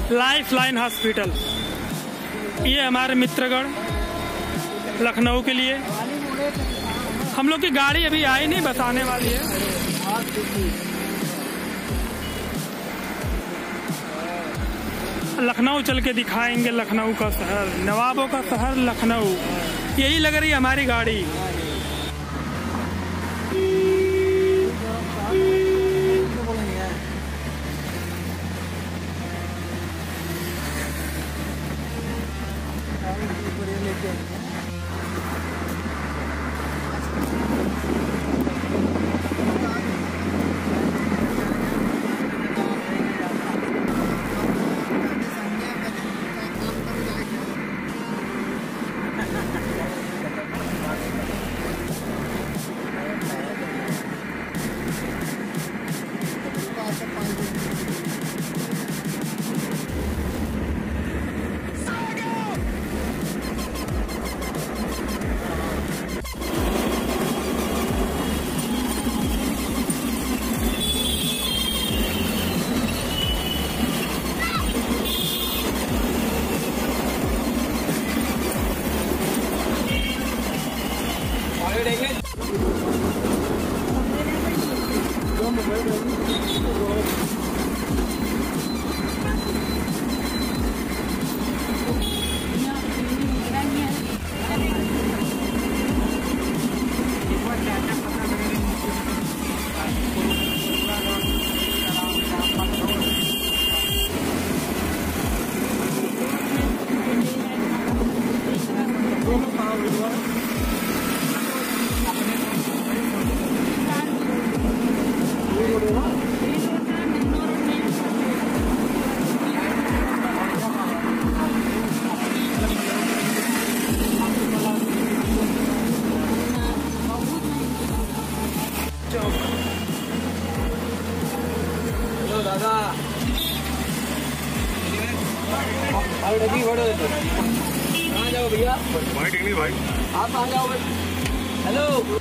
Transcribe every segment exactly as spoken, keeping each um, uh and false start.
Life line hospital. ये हमारे मित्रगढ़ लखनऊ के लिए। हम लोग की गाड़ी अभी आई नहीं, बस आने वाली है। लखनऊ चल के दिखाएंगे, लखनऊ का शहर, नवाबों का शहर लखनऊ। यही लग रही है हमारी गाड़ी। कहाँ जाओ भैया? भाई ठीक नहीं भाई, आप कहाँ जाओ भाई? Hello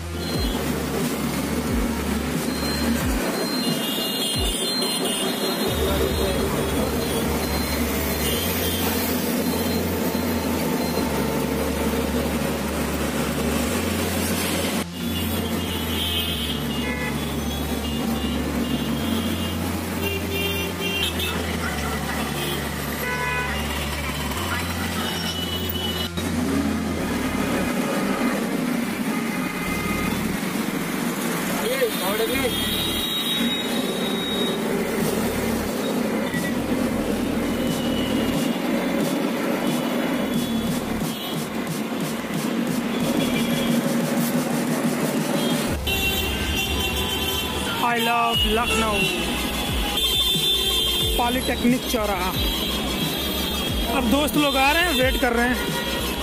I love Lucknow. Polytechnic चौराहा। अब दोस्त लोग आ रहे हैं, वेट कर रहे हैं।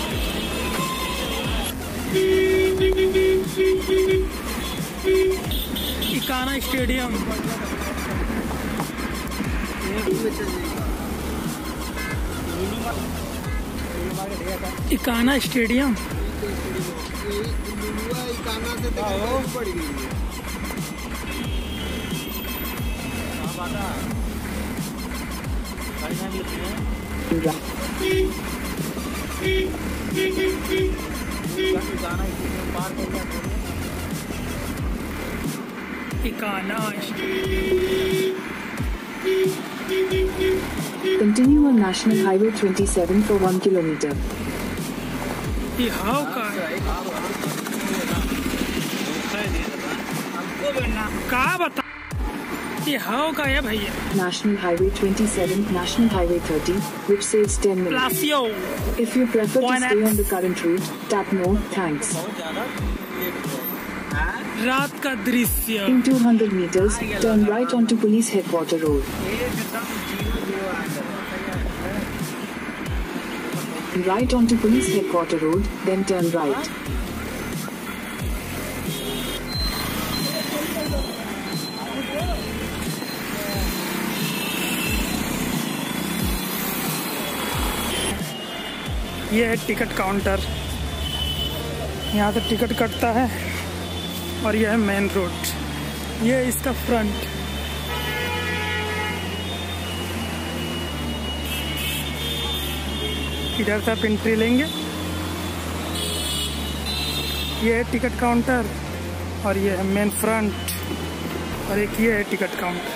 Ekana stadium. Ekana stadium Continue on National Highway twenty-seven for one kilometer. ये हाउ का कहा बता, ये हाउ का है भैया। National Highway twenty-seven, National Highway thirty, which saves ten minutes. Palacio. If you prefer to stay on the current route, tap no, thanks. रात का दृश्य। In two hundred meters, turn right onto Police Headquarter Road. Right onto Police Headquarter Road, then turn right. ये है ticket counter. यहाँ से ticket कटता है और यह है मेन रोड। ये है इसका फ्रंट। इधर से आप एंट्री लेंगे। ये है टिकट काउंटर और ये है मेन फ्रंट और एक ये है टिकट काउंटर।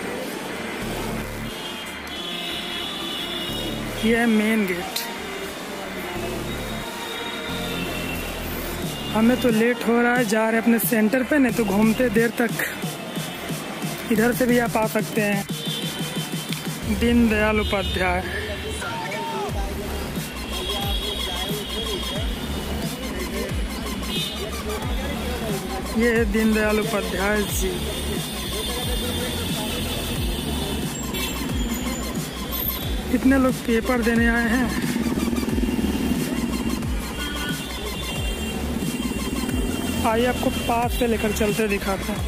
ये है मेन गेट। हमें तो लेट हो रहा है, जा रहे अपने सेंटर पे, नहीं तो घूमते देर तक। इधर से भी आप आ सकते हैं, दीनदयाल उपाध्याय। ये है दीनदयाल उपाध्याय जी। कितने लोग पेपर देने आए हैं। आइए आपको पास से लेकर चलते दिखाते हैं।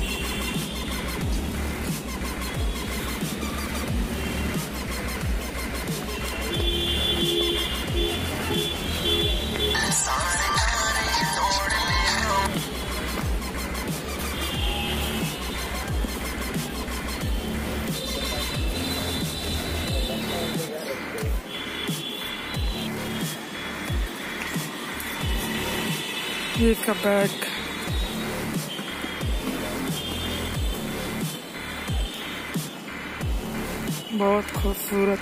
ये इसका बैग। बहुत खूबसूरत।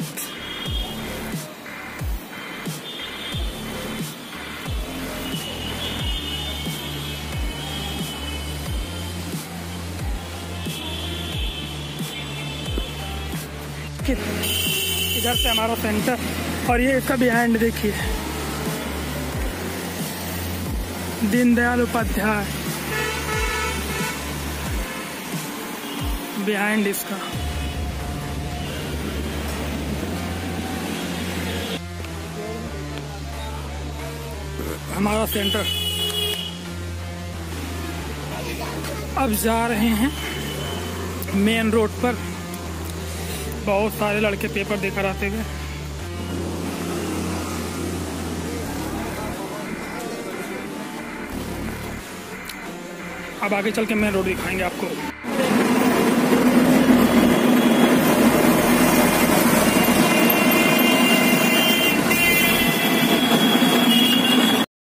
इधर से हमारा सेंटर और ये इसका बिहाइंड देखिए, दीनदयाल उपाध्याय बिहाइंड इसका। हमारा सेंटर। अब जा रहे हैं मेन रोड पर। बहुत सारे लड़के पेपर देकर आते हुए। अब आगे चल के मेन रोड दिखाएंगे आपको।